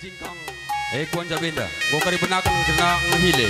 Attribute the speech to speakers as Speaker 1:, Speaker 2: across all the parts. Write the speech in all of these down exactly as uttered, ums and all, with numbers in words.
Speaker 1: jingkang eh kuan jabenda go kari benakan kena ngehile.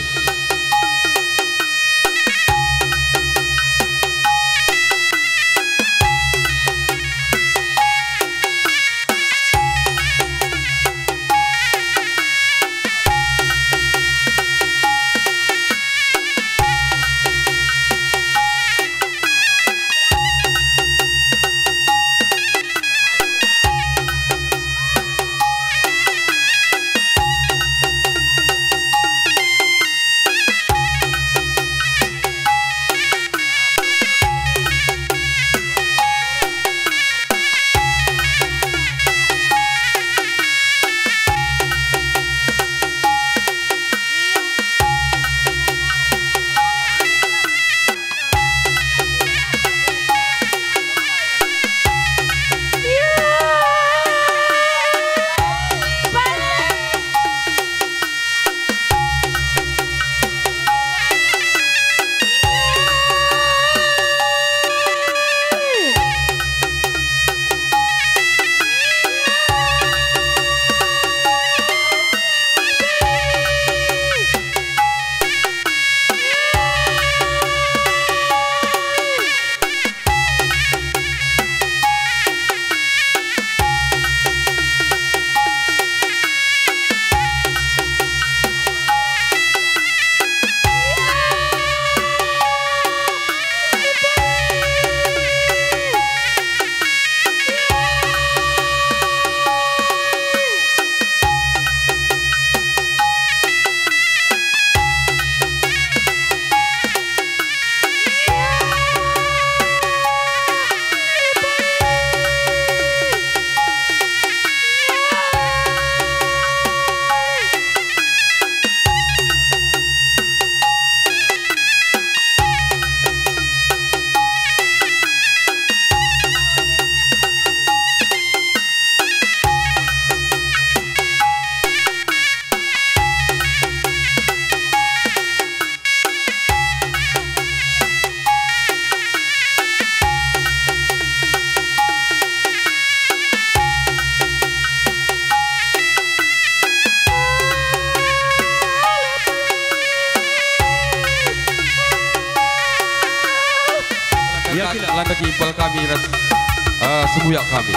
Speaker 1: Lantak impal kami ras uh, sebuyak kami.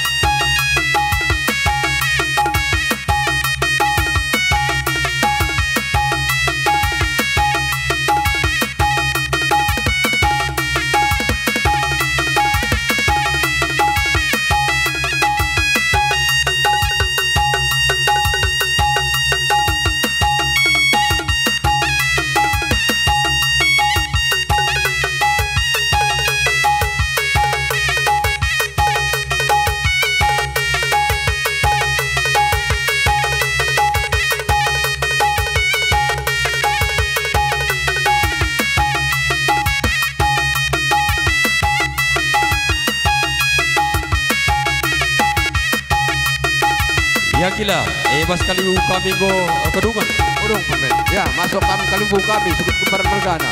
Speaker 1: Ya gila, eh bas kalibu kami go uh, kedungan,
Speaker 2: Udung pemen. Ya, masuk kami kalibu kami sukut kembar mergana.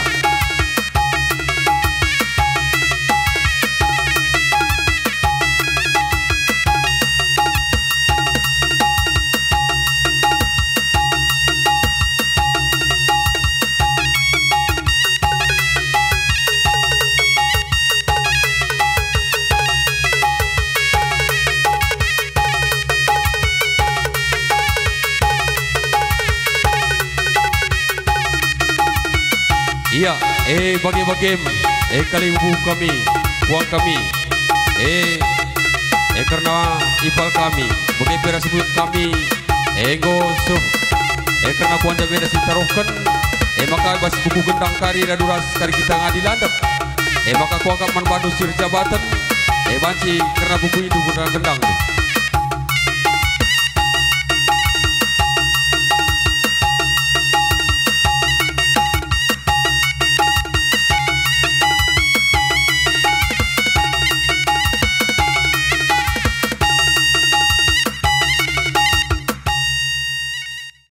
Speaker 1: Iya, eh bagi-bagi, eh kalibu kami, uang kami, eh eh karena ipal kami, bagi pera sebut kami, eh go so, eh karena kuan jabenda sintarohkan, eh maka bas buku gendang kari raduras kari kita ngadilandap, eh maka kuangkap man bandu sir jabatan, eh banci karena buku itu guna gendang.